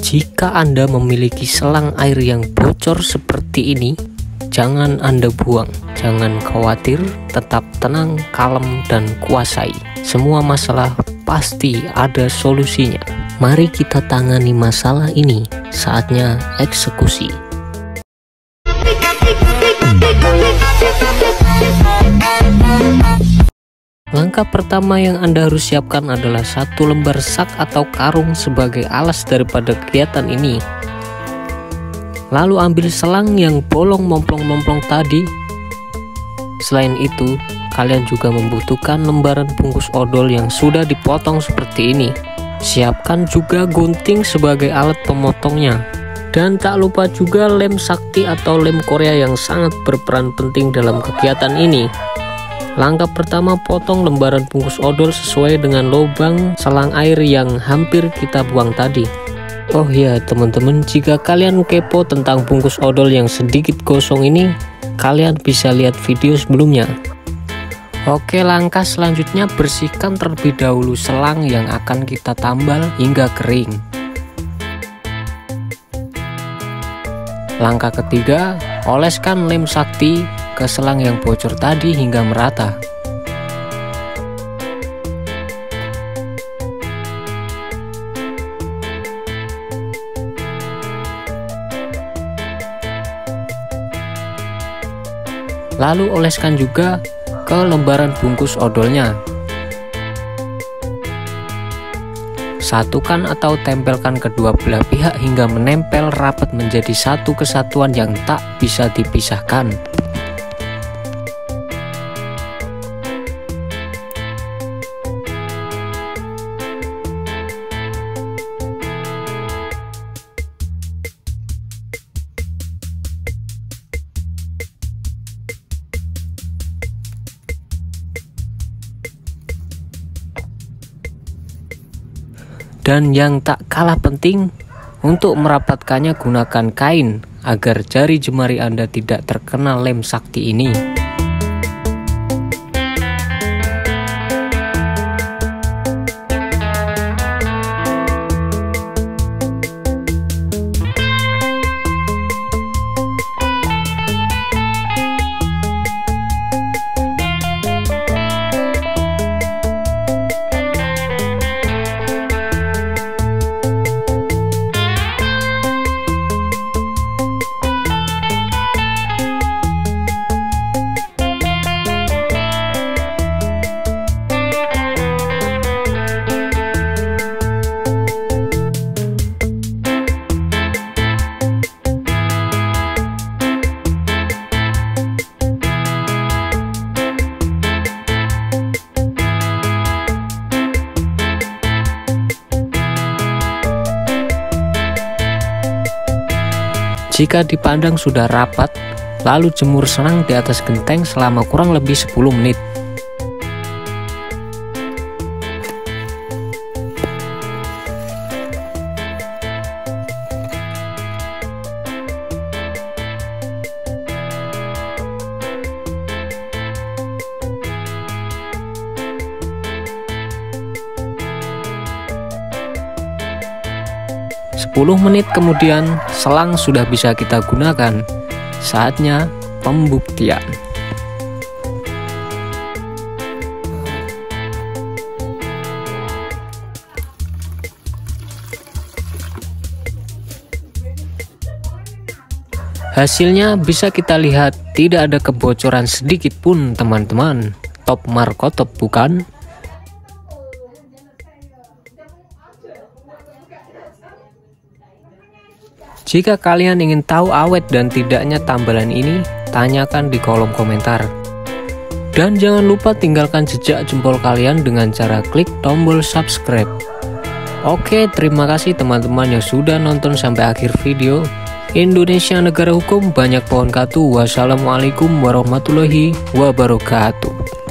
Jika Anda memiliki selang air yang bocor seperti ini, jangan Anda buang. Jangan khawatir, tetap tenang, kalem, dan kuasai. Semua masalah pasti ada solusinya. Mari kita tangani masalah ini. Saatnya eksekusi. Langkah pertama yang Anda harus siapkan adalah satu lembar sak atau karung sebagai alas daripada kegiatan ini. Lalu ambil selang yang bolong momplong-momplong tadi. Selain itu, kalian juga membutuhkan lembaran bungkus odol yang sudah dipotong seperti ini. Siapkan juga gunting sebagai alat pemotongnya. Dan tak lupa juga lem sakti atau lem Korea yang sangat berperan penting dalam kegiatan ini. Langkah pertama, potong lembaran bungkus odol sesuai dengan lubang selang air yang hampir kita buang tadi. Oh ya teman-teman, jika kalian kepo tentang bungkus odol yang sedikit gosong ini, kalian bisa lihat video sebelumnya. Oke, langkah selanjutnya bersihkan terlebih dahulu selang yang akan kita tambal hingga kering. Langkah ketiga, oleskan lem sakti ke selang yang bocor tadi hingga merata. Lalu oleskan juga ke lembaran bungkus odolnya. Satukan atau tempelkan kedua belah pihak hingga menempel rapat menjadi satu kesatuan yang tak bisa dipisahkan. Dan yang tak kalah penting, untuk merapatkannya gunakan kain agar jari jemari Anda tidak terkena lem sakti ini. Jika dipandang sudah rapat, lalu jemur selang di atas genteng selama kurang lebih 10 menit. Sepuluh menit kemudian, selang sudah bisa kita gunakan. Saatnya pembuktian. Hasilnya bisa kita lihat, tidak ada kebocoran sedikit pun teman-teman. Top markotop bukan? Jika kalian ingin tahu awet dan tidaknya tambalan ini, tanyakan di kolom komentar. Dan jangan lupa tinggalkan jejak jempol kalian dengan cara klik tombol subscribe. Oke, terima kasih teman-teman yang sudah nonton sampai akhir video. Indonesia negara hukum, banyak pohon katu. Wassalamualaikum warahmatullahi wabarakatuh.